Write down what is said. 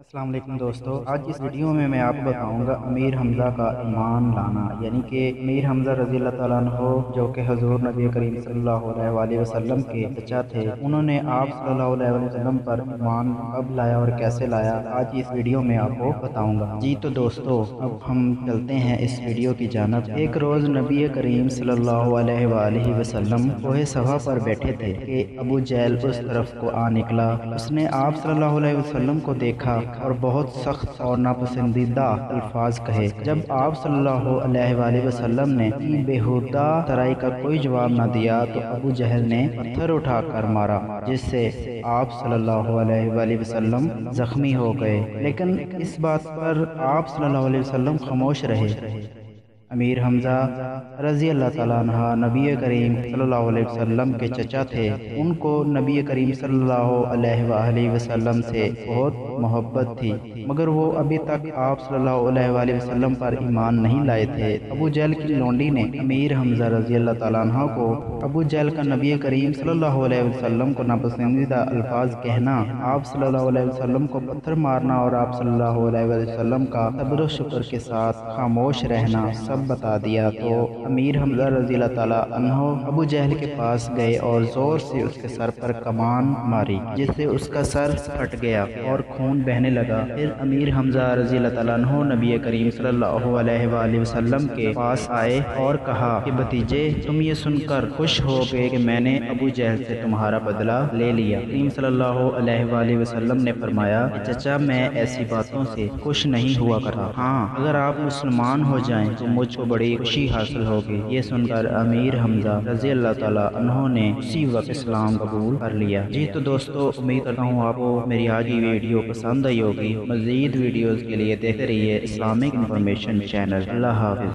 السلام علیکم دوستو، آج اس ویڈیو میں آپ کو بتاؤں گا امیر حمزہ کا ایمان لانا، یعنی کہ امیر حمزہ رضی اللہ تعالیٰ عنہ جو کہ حضور نبی کریم صلی اللہ علیہ وسلم کے چچا تھے، انہوں نے آپ صلی اللہ علیہ وسلم پر ایمان کب لایا اور کیسے لایا، آج اس ویڈیو میں آپ کو بتاؤں گا۔ جی تو دوستو، اب ہم چلتے ہیں اس ویڈیو کی جانب۔ ایک روز نبی کریم صلی اللہ علیہ وسلم کوہ صفا پر بیٹھے تھے کہ ابو جہل اس طرف کو آ نکلا۔ اس نے آپ صلی اللہ علیہ وسلم کو دیکھا اور بہت سخت اور ناپسندیدہ الفاظ کہے۔ جب آپ صلی اللہ علیہ وسلم نے بےہودہ ترائی کا کوئی جواب نہ دیا تو ابو جہل نے پتھر اٹھا کر مارا، جس سے آپ صلی اللہ علیہ وسلم زخمی ہو گئے، لیکن اس بات پر آپ صلی اللہ علیہ وسلم خاموش رہے۔ امیر حمزہ رضی اللہ تعالیٰ عنہ نبی کریم صلی اللہ علیہ وسلم کے چچا تھے۔ ان کو نبی کریم صلی اللہ علیہ وسلم سے بہت محبت تھی، مگر وہ ابھی تک آپ صلی اللہ علیہ وسلم پر ایمان نہیں لائے تھے۔ ابو جہل کی لونڈی نے امیر حمزہ رضی اللہ تعالیٰ عنہ کو ابو جہل کا نبی کریم صلی اللہ علیہ وسلم کو ناپسندیدہ الفاظ کہنا، آپ صلی اللہ علیہ وسلم کو پتھر مارنا اور آپ صلی اللہ علیہ وسلم کا صبر و شکر کے ساتھ خاموش رہنا سب بتا دیا۔ تو امیر حمزہ رضی اللہ تعالیٰ عنہ ابو جہل کے پاس گئے اور زور سے اس کے سر پر کمان ماری، جس سے اس کا سر پھٹ گیا اور خون بہنے لگا۔ پھر امیر حمزہ رضی اللہ تعالیٰ عنہ نبی کریم صلی اللہ علیہ وسلم کے پاس آئے اور کہا کہ بھتیجے، تم یہ سن کر خوش ہو گئے کہ میں نے ابو جہل سے تمہارا بدلہ لے لیا۔ کریم صلی اللہ علیہ وسلم نے فرمایا کہ چچا، میں ایسی باتوں سے خوش نہیں ہوا کرتا، ہاں اگر آپ مسلمان ہو جائیں تو مجھ کو بڑی خوشی حاصل ہوگی۔ یہ سن کر امیر حمزہ رضی اللہ تعالیٰ عنہ نے اسی وقت اسلام قبول کر لیا۔ جی تو دوستو، امید کرتا ہوں آپ کو میری آج کی ویڈیو پسند آئی ہوگی۔ مزید ویڈیوز کے لیے دیکھتے رہیے اسلامک انفارمیشن چینل۔ اللہ حافظ۔